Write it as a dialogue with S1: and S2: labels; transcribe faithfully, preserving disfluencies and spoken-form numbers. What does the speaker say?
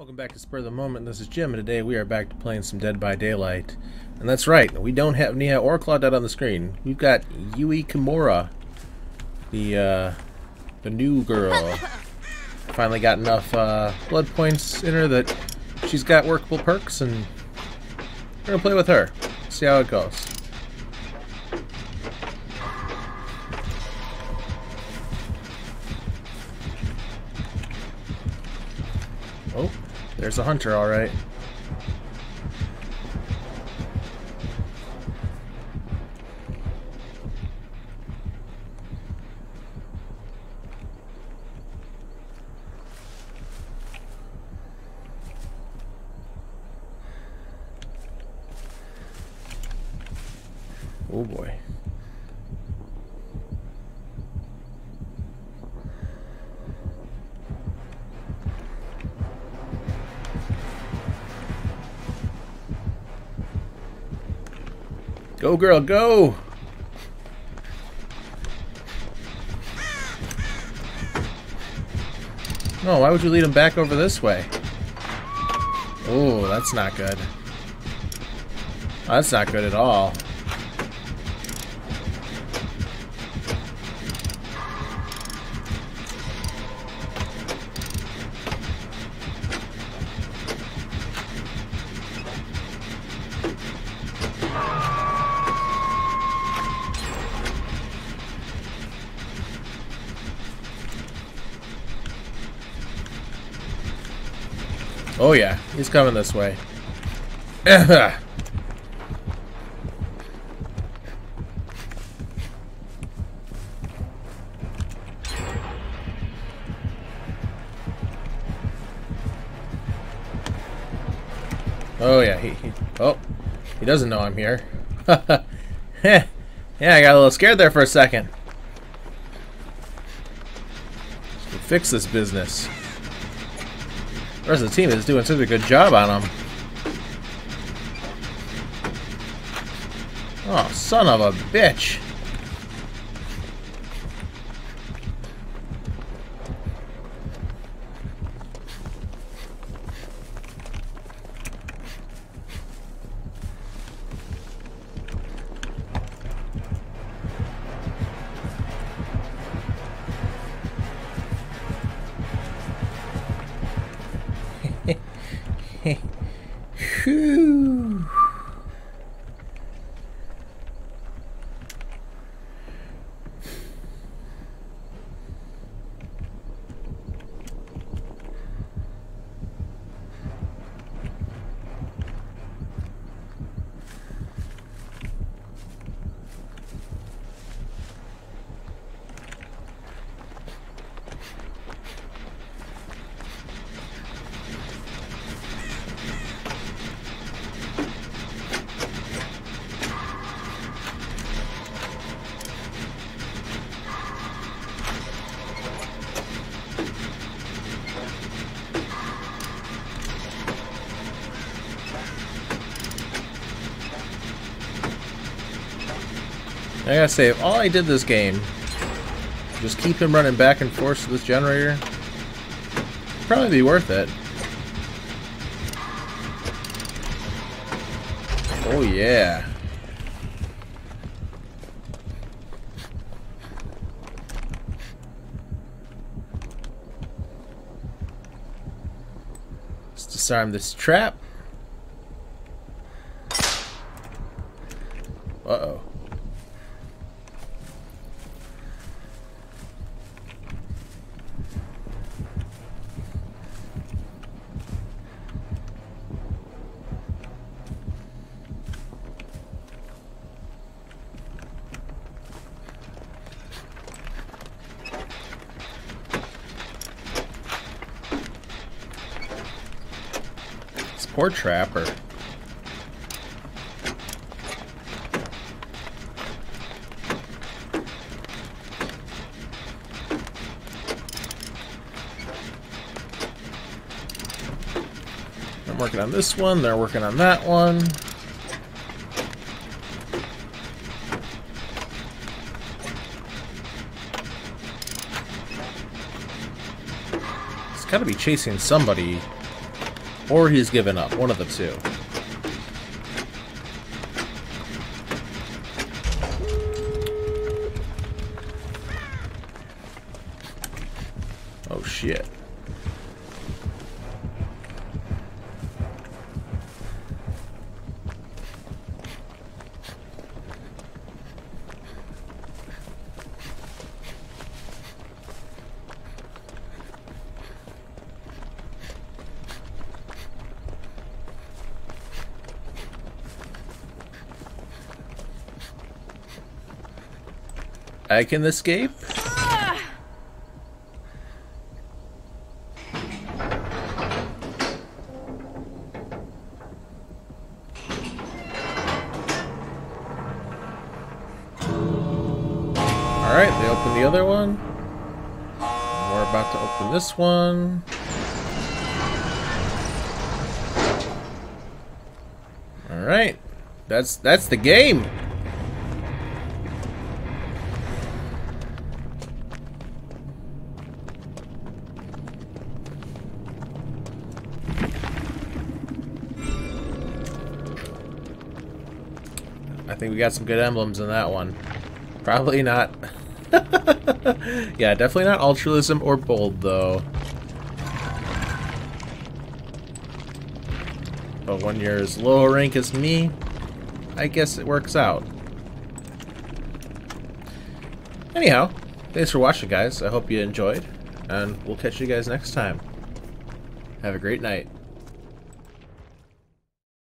S1: Welcome back to Spur of the Moment. This is Jim, and today we are back to playing some Dead by Daylight. And that's right, we don't have Nia or Claudette on the screen. We've got Yui Kimura, the uh, the new girl. Finally got enough uh, blood points in her that she's got workable perks, and we're gonna play with her. See how it goes. Oh, there's a hunter, all right. Oh boy. Go, girl, go! No, why would you lead him back over this way? Oh, that's not good. That's not good at all. Oh yeah, he's coming this way. Oh yeah, he, he oh, he doesn't know I'm here. Yeah, I got a little scared there for a second. Let's fix this business. The rest of the team is doing such a good job on him. Oh, son of a bitch. Phew. I gotta say, if all I did this game, just keep him running back and forth to this generator, it'd probably be worth it. Oh yeah. Let's disarm this trap. Uh-oh. Poor trapper. I'm working on this one, they're working on that one. It's gotta be chasing somebody Or he's given up. One of the two. Oh shit. I can escape? Alright, they open the other one. We're about to open this one. Alright. That's that's the game. I think we got some good emblems in that one. Probably not. Yeah, definitely not altruism or bold, though. But when you're as low a rank as me, I guess it works out. Anyhow, thanks for watching, guys. I hope you enjoyed, and we'll catch you guys next time. Have a great night.